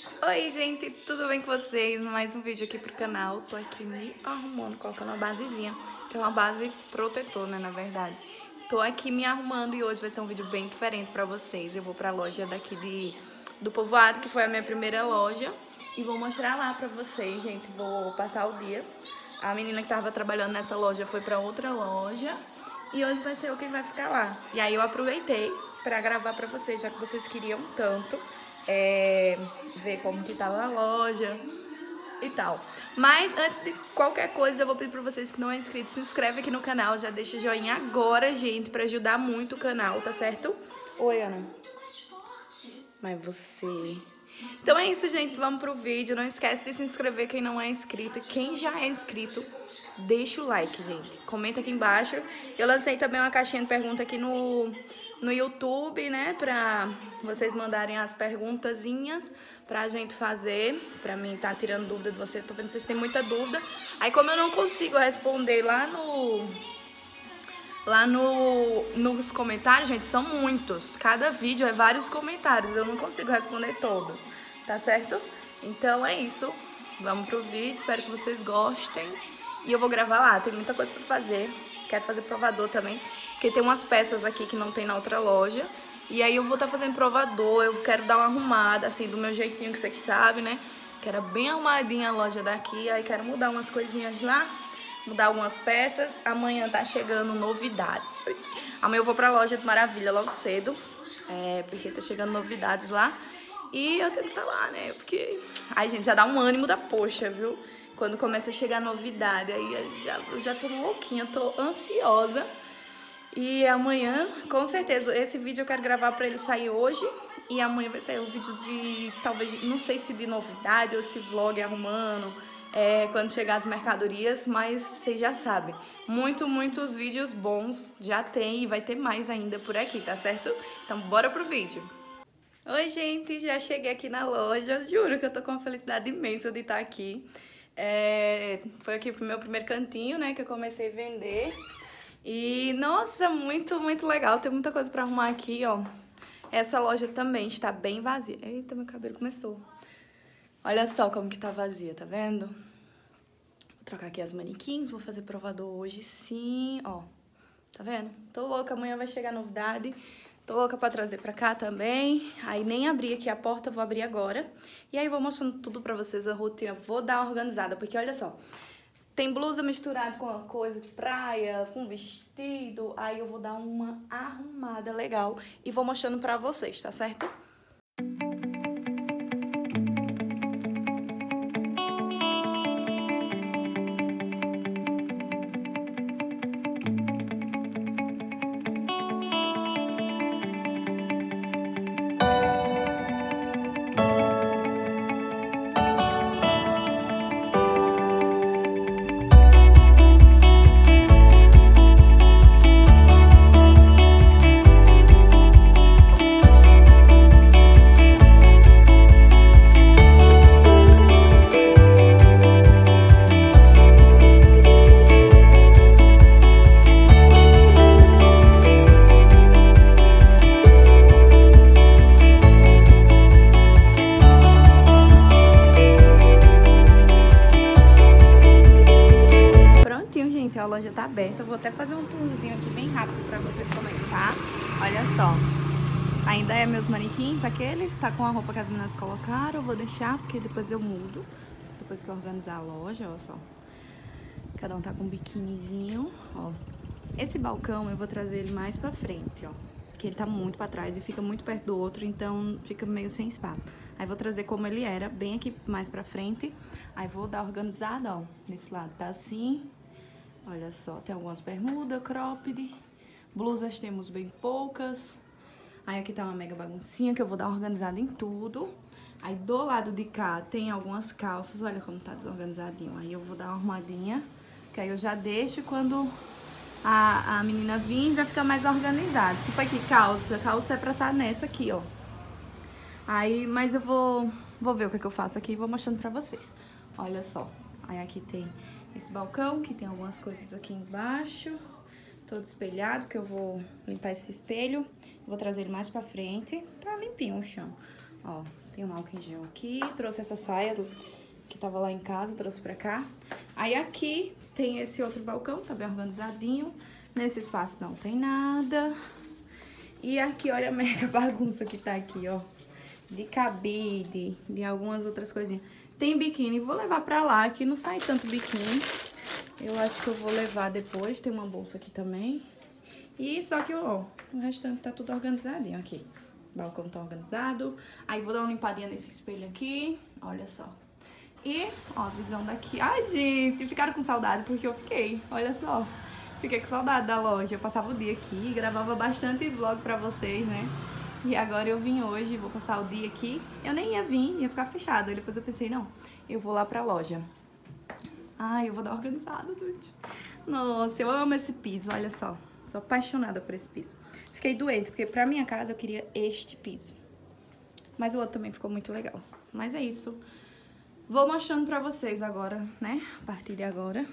Oi, gente, tudo bem com vocês? Mais um vídeo aqui pro canal. Tô aqui me arrumando, colocando uma basezinha, que é uma base protetor, né, na verdade. Tô aqui me arrumando e hoje vai ser um vídeo bem diferente pra vocês. Eu vou pra loja daqui do Povoado, que foi a minha primeira loja, e vou mostrar lá pra vocês, gente. Vou passar o dia. A menina que tava trabalhando nessa loja foi pra outra loja e hoje vai ser eu quem vai ficar lá. E aí eu aproveitei pra gravar pra vocês, já que vocês queriam tanto. Ver como que tava a loja e tal. Mas antes de qualquer coisa, eu vou pedir pra vocês que não é inscrito, se inscreve aqui no canal, já deixa joinha agora, gente, pra ajudar muito o canal, tá certo? Oi, Ana. Mas você... Então é isso, gente, vamos pro vídeo. Não esquece de se inscrever quem não é inscrito. E quem já é inscrito, deixa o like, gente. Comenta aqui embaixo. Eu lancei também uma caixinha de pergunta aqui no YouTube, né? Pra vocês mandarem as perguntazinhas pra gente fazer. Pra mim tá tirando dúvida de vocês. Tô vendo que vocês têm muita dúvida. Aí como eu não consigo responder nos comentários, gente, são muitos. Cada vídeo é vários comentários. Eu não consigo responder todos, tá certo? Então é isso. Vamos pro vídeo. Espero que vocês gostem. E eu vou gravar lá. Tem muita coisa pra fazer. Quero fazer provador também, porque tem umas peças aqui que não tem na outra loja. E aí eu vou estar fazendo provador. Eu quero dar uma arrumada, assim, do meu jeitinho que vocês sabem, né? Que era bem arrumadinha a loja daqui. Aí quero mudar umas coisinhas lá. Mudar algumas peças. Amanhã tá chegando novidades. Amanhã eu vou pra loja de Maravilha logo cedo. Porque tá chegando novidades lá. E eu tenho que estar lá, né? Porque... Ai, gente, já dá um ânimo da poxa, viu? Quando começa a chegar novidade. Aí eu já tô louquinha, tô ansiosa. E amanhã, com certeza, esse vídeo eu quero gravar pra ele sair hoje. E amanhã vai sair um vídeo de, talvez, não sei se de novidade ou se vlog arrumando. Quando chegar as mercadorias, mas vocês já sabem, muitos vídeos bons já tem e vai ter mais ainda por aqui, tá certo? Então bora pro vídeo. Oi, gente, já cheguei aqui na loja, eu juro que eu tô com uma felicidade imensa de estar aqui. Foi aqui pro meu primeiro cantinho, né, que eu comecei a vender. E, nossa, muito legal, tem muita coisa pra arrumar aqui, ó. Essa loja também está bem vazia. Eita, meu cabelo começou. Olha só como que tá vazia, tá vendo? Vou trocar aqui as manequins, vou fazer provador hoje sim, ó. Tá vendo? Tô louca, amanhã vai chegar novidade. Tô louca pra trazer pra cá também. Aí nem abri aqui a porta, vou abrir agora. E aí vou mostrando tudo pra vocês, a rotina. Vou dar uma organizada, porque olha só. Tem blusa misturada com uma coisa de praia, com vestido. Aí eu vou dar uma arrumada legal e vou mostrando pra vocês, tá certo? A loja tá aberta, eu vou até fazer um tourzinho aqui bem rápido pra vocês comentar. Olha só, ainda é meus manequins, aqueles, tá com a roupa que as meninas colocaram, eu vou deixar porque depois eu mudo, depois que eu organizar a loja, ó só. Cada um tá com um biquinizinho, ó. Esse balcão eu vou trazer ele mais pra frente, ó, porque ele tá muito pra trás e fica muito perto do outro, então fica meio sem espaço. Aí vou trazer como ele era, bem aqui mais pra frente, aí vou dar organizada, ó, nesse lado tá assim. Olha só, tem algumas bermudas, cropped, blusas temos bem poucas. Aí aqui tá uma mega baguncinha que eu vou dar organizada em tudo. Aí do lado de cá tem algumas calças, olha como tá desorganizadinho. Aí eu vou dar uma arrumadinha, que aí eu já deixo quando a menina vir já fica mais organizado. Tipo aqui, calça é pra tá nessa aqui, ó. Aí, mas eu vou ver o que eu faço aqui e vou mostrando pra vocês. Olha só, aí aqui tem esse balcão, que tem algumas coisas aqui embaixo, todo espelhado, que eu vou limpar esse espelho. Vou trazer ele mais pra frente, tá limpinho o chão. Ó, Tem um álcool em gel aqui. Trouxe essa saia que tava lá em casa, trouxe pra cá. Aí aqui tem esse outro balcão, tá bem organizadinho. Nesse espaço não tem nada. E aqui, olha a mega bagunça que tá aqui, ó. De cabide, de algumas outras coisinhas. Tem biquíni, vou levar pra lá, aqui não sai tanto biquíni. Eu acho que eu vou levar depois, tem uma bolsa aqui também. E só que, ó, o restante tá tudo organizadinho aqui. O balcão tá organizado. Aí vou dar uma limpadinha nesse espelho aqui, olha só. E, ó, a visão daqui. Ai, gente, ficaram com saudade porque eu fiquei, olha só. Fiquei com saudade da loja, eu passava o dia aqui, gravava bastante vlog pra vocês, né? E agora eu vim hoje, vou passar o dia aqui. Eu nem ia vir, ia ficar fechado. Aí depois eu pensei, não, eu vou lá pra loja. Ai, eu vou dar organizada, gente. Nossa, eu amo esse piso, olha só. Sou apaixonada por esse piso. Fiquei doente, porque pra minha casa eu queria este piso. Mas o outro também ficou muito legal. Mas é isso. Vou mostrando pra vocês agora, né? A partir de agora.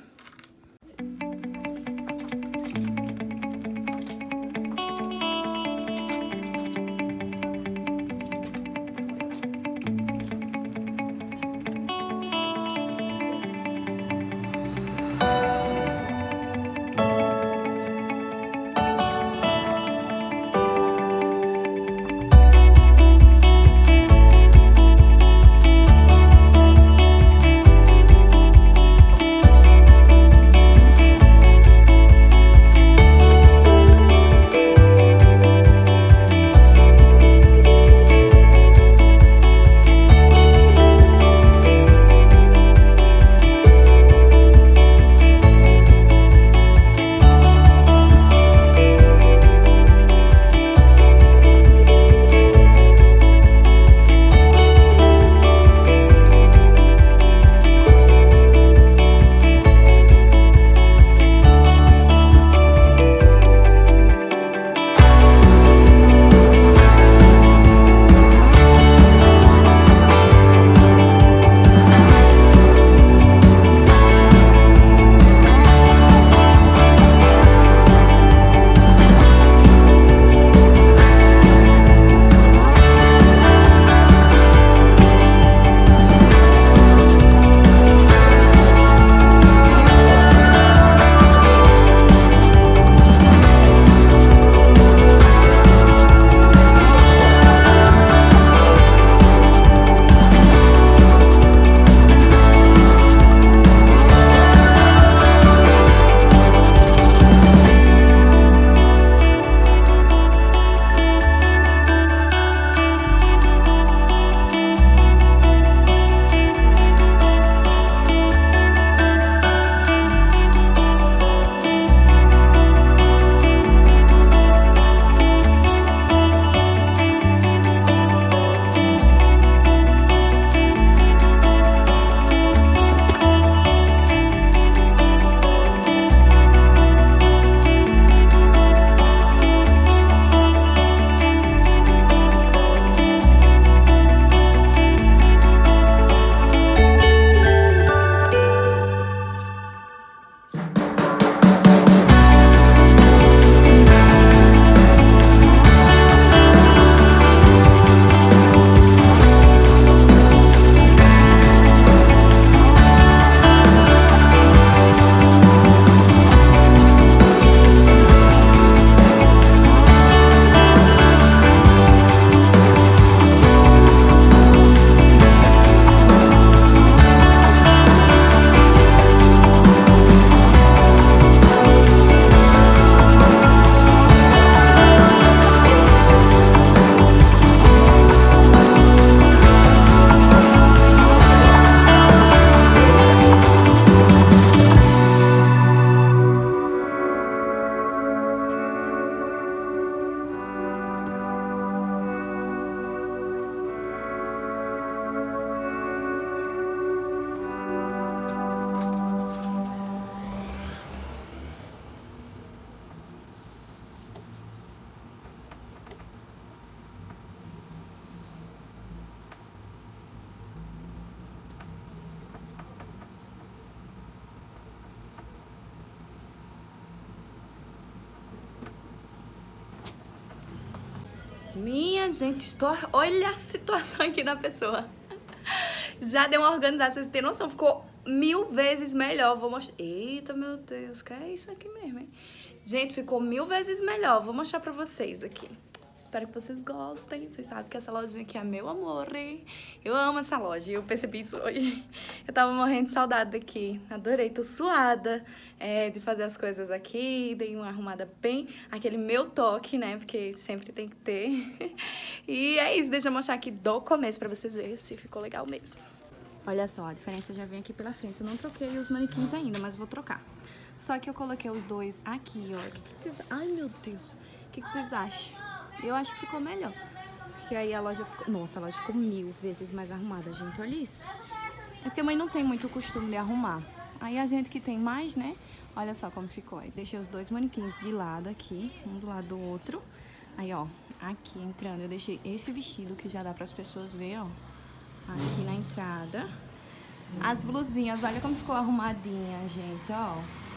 minha gente, olha a situação aqui da pessoa. Já deu uma organizada, vocês têm noção, ficou 1000 vezes melhor. Vou mostrar. Eita, meu Deus, que é isso aqui mesmo, hein? Gente, ficou 1000 vezes melhor. Vou mostrar pra vocês aqui. Espero que vocês gostem. Vocês sabem que essa lojinha aqui é meu amor, hein? Eu amo essa loja. Eu percebi isso hoje. Eu tava morrendo de saudade daqui. Adorei. Tô suada de fazer as coisas aqui. Dei uma arrumada bem. Aquele meu toque, né? Porque sempre tem que ter. E é isso. Deixa eu mostrar aqui do começo pra vocês verem se ficou legal mesmo. Olha só, a diferença já vem aqui pela frente. Eu não troquei os manequins ainda, mas vou trocar. Só que eu coloquei os dois aqui, ó. O que vocês... Ai, meu Deus. O que vocês acham? Eu acho que ficou melhor. Porque aí a loja ficou... Nossa, a loja ficou 1000 vezes mais arrumada, gente. Olha isso. É porque a mãe não tem muito costume de arrumar. Aí a gente que tem mais, né? Olha só como ficou. Aí deixei os dois manequins de lado aqui. Um do lado do outro. Aí, ó. Aqui entrando. Eu deixei esse vestido que já dá para as pessoas verem, ó. Aqui na entrada. As blusinhas. Olha como ficou arrumadinha, gente, ó.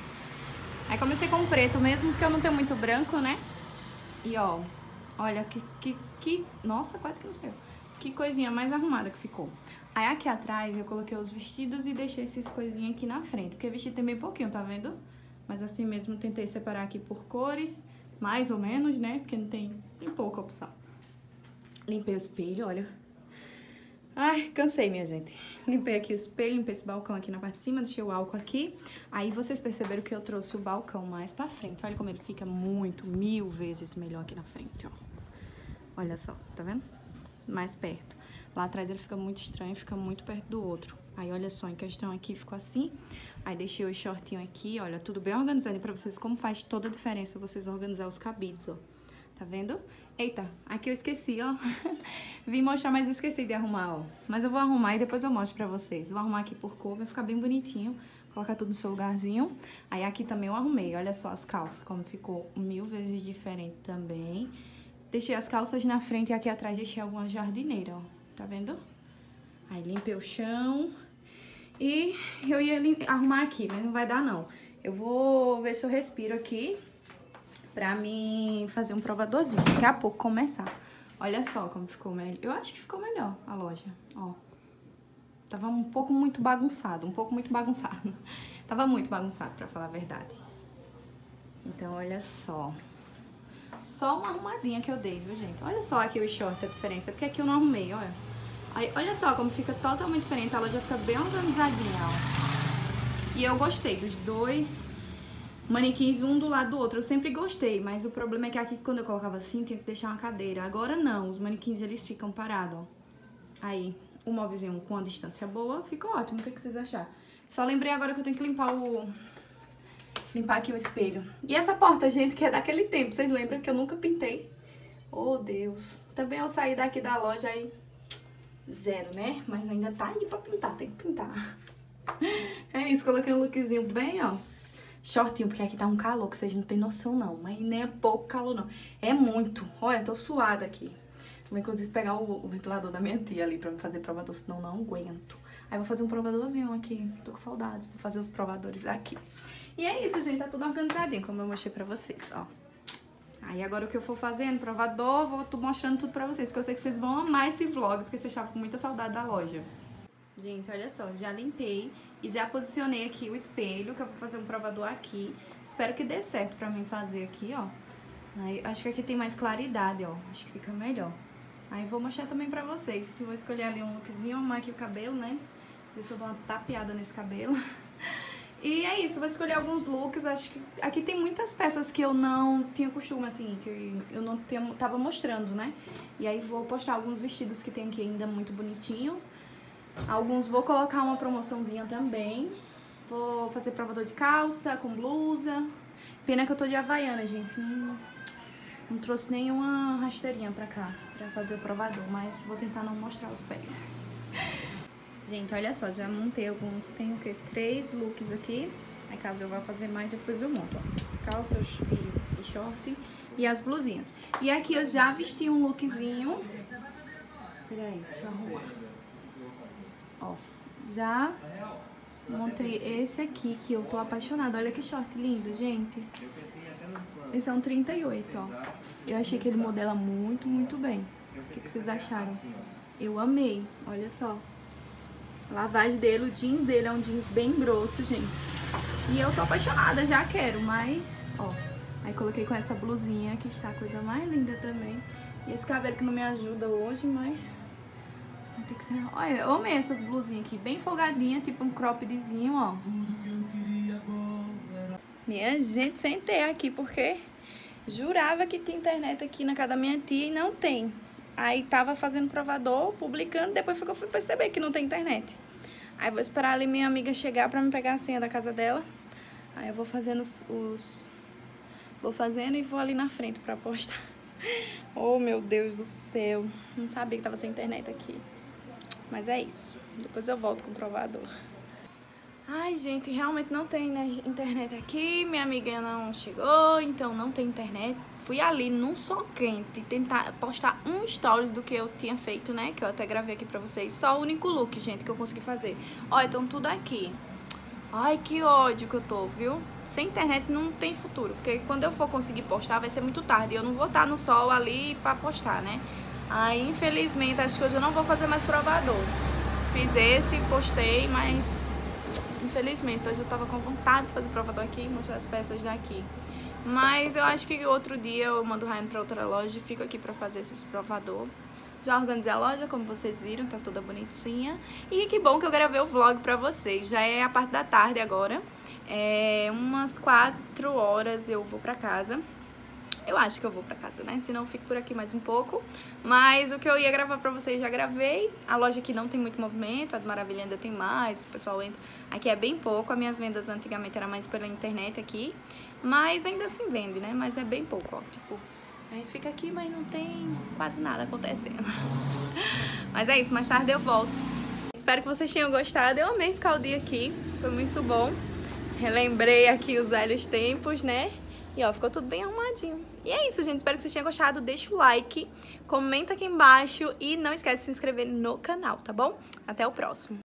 Aí comecei com preto mesmo, porque eu não tenho muito branco, né? E, ó. Olha que... Nossa, quase que não saiu. Que coisinha mais arrumada que ficou. Aí aqui atrás eu coloquei os vestidos e deixei essas coisinhas aqui na frente. Porque vestido tem bem pouquinho, tá vendo? Mas assim mesmo tentei separar aqui por cores. Mais ou menos, né? Porque não tem pouca opção. Limpei o espelho, olha. Ai, cansei, minha gente. Limpei aqui o espelho, limpei esse balcão aqui na parte de cima, deixei o álcool aqui. Aí vocês perceberam que eu trouxe o balcão mais pra frente. Olha como ele fica muito, 1000 vezes melhor aqui na frente, ó. Olha só, tá vendo? Mais perto. Lá atrás ele fica muito estranho, fica muito perto do outro. Aí, olha só, em questão aqui ficou assim. Aí deixei o shortinho aqui, olha, tudo bem organizado. E pra vocês, como faz toda a diferença vocês organizar os cabides, ó. Tá vendo? Eita, aqui eu esqueci, ó. Vim mostrar, mas esqueci de arrumar, ó. Mas eu vou arrumar e depois eu mostro pra vocês. Vou arrumar aqui por cor, vai ficar bem bonitinho. Colocar tudo no seu lugarzinho. Aí aqui também eu arrumei, olha só as calças, como ficou 1000 vezes diferente também. Deixei as calças na frente e aqui atrás deixei algumas jardineiras, ó. Tá vendo? Aí limpei o chão. E eu ia arrumar aqui, mas não vai dar não. Eu vou ver se eu respiro aqui pra mim fazer um provadorzinho. Daqui a pouco começar. Olha só como ficou melhor. Eu acho que ficou melhor a loja, ó. Tava um pouco muito bagunçado, Tava muito bagunçado, pra falar a verdade. Então, olha só. Só uma arrumadinha que eu dei, viu, gente? Olha só aqui o short, a diferença. Porque aqui eu não arrumei, olha. Aí, olha só como fica totalmente diferente. A loja fica bem organizadinha, ó. E eu gostei dos dois manequins, um do lado do outro. Eu sempre gostei, mas o problema é que aqui, quando eu colocava assim, tinha que deixar uma cadeira. Agora não, os manequins, eles ficam parados, ó. Aí, o móvelzinho com a distância boa, ficou ótimo. O que vocês acharam? Só lembrei agora que eu tenho que limpar aqui o espelho. E essa porta, gente, que é daquele tempo. Vocês lembram que eu nunca pintei? Oh, Deus. Também eu saí daqui da loja aí, zero, né? Mas ainda tá aí pra pintar, tem que pintar. É isso, coloquei um lookzinho bem, ó. Shortinho, porque aqui tá um calor que vocês não tem noção, não. Mas nem é pouco calor, não. É muito. Olha, tô suada aqui. Vou, inclusive, pegar o ventilador da minha tia ali pra me fazer provador, senão não aguento. Aí vou fazer um provadorzinho aqui. Tô com saudades de fazer os provadores aqui. E é isso, gente. Tá tudo organizadinho, como eu mostrei pra vocês, ó. Aí agora o que eu for fazendo, provador, vou mostrando tudo pra vocês. Que eu sei que vocês vão amar esse vlog, porque vocês estavam com muita saudade da loja. Gente, olha só, já limpei e já posicionei aqui o espelho, que eu vou fazer um provador aqui. Espero que dê certo pra mim fazer aqui, ó. Aí, acho que aqui tem mais claridade, ó. Acho que fica melhor. Aí vou mostrar também pra vocês. Vou escolher ali um lookzinho, arrumar aqui o cabelo, né? Ver se eu dou uma tapeada nesse cabelo. E é isso, vou escolher alguns looks. Acho que aqui tem muitas peças que eu não tinha costume, assim, que eu não tava mostrando, né? E aí vou postar alguns vestidos que tem aqui ainda muito bonitinhos. Alguns vou colocar uma promoçãozinha também. Vou fazer provador de calça com blusa. Pena que eu tô de Havaiana, gente. Não trouxe nenhuma rasteirinha pra cá, pra fazer o provador. Mas vou tentar não mostrar os pés. Gente, olha só, já montei alguns. Tem o quê? 3 looks aqui. Aí caso eu vá fazer mais, depois eu monto, ó. Calça e short e as blusinhas. E aqui eu já vesti um lookzinho. Peraí, deixa eu arrumar. Ó, já montei esse aqui, que eu tô apaixonada. Olha que short lindo, gente. Esse é um 38, ó. Eu achei que ele modela muito, muito bem. O que vocês acharam? Eu amei, olha só. A lavagem dele, o jeans dele é um jeans bem grosso, gente. E eu tô apaixonada, já quero, mas, ó. Aí coloquei com essa blusinha, que está a coisa mais linda também. E esse cabelo que não me ajuda hoje, mas... vai ter que ser... Olha, eu amei essas blusinhas aqui, bem folgadinha, tipo um croppedzinho, ó. Minha gente, sentei aqui porque jurava que tinha internet aqui na casa da minha tia e não tem. Aí tava fazendo provador, publicando, depois foi que eu fui perceber que não tem internet. Aí vou esperar ali minha amiga chegar pra me pegar a senha da casa dela. Aí eu vou fazendo vou fazendo e vou ali na frente pra postar. Oh, meu Deus do céu. Não sabia que tava sem internet aqui. Mas é isso. Depois eu volto com o provador. Ai, gente, realmente não tem, né, internet aqui. Minha amiga não chegou, então não tem internet. Fui ali num sol quente tentar postar um stories do que eu tinha feito, né? Que eu até gravei aqui pra vocês. Só o único look, gente, que eu consegui fazer. Ó, então tudo aqui. Ai, que ódio que eu tô, viu? Sem internet não tem futuro. Porque quando eu for conseguir postar vai ser muito tarde. Eu não vou estar no sol ali pra postar, né? Aí, infelizmente, acho que hoje eu não vou fazer mais provador. Fiz esse, postei, mas... infelizmente, hoje eu tava com vontade de fazer provador aqui e mostrar as peças daqui. Mas eu acho que outro dia eu mando o Ryan pra outra loja e fico aqui pra fazer esses provador. Já organizei a loja, como vocês viram, tá toda bonitinha. E que bom que eu gravei o vlog pra vocês. Já é a parte da tarde agora. Umas 4 horas eu vou pra casa. Eu acho que eu vou pra casa, né? Senão eu fico por aqui mais um pouco. Mas o que eu ia gravar pra vocês já gravei. A loja aqui não tem muito movimento, a do Maravilha ainda tem mais, o pessoal entra. Aqui é bem pouco, as minhas vendas antigamente eram mais pela internet aqui. Mas ainda assim vende, né? Mas é bem pouco, ó. Tipo, a gente fica aqui, mas não tem quase nada acontecendo. Mas é isso, mais tarde eu volto. Espero que vocês tenham gostado. Eu amei ficar o dia aqui, foi muito bom. Relembrei aqui os velhos tempos, né? E ó, ficou tudo bem arrumadinho. E é isso, gente. Espero que vocês tenham gostado. Deixa o like, comenta aqui embaixo e não esquece de se inscrever no canal, tá bom? Até o próximo.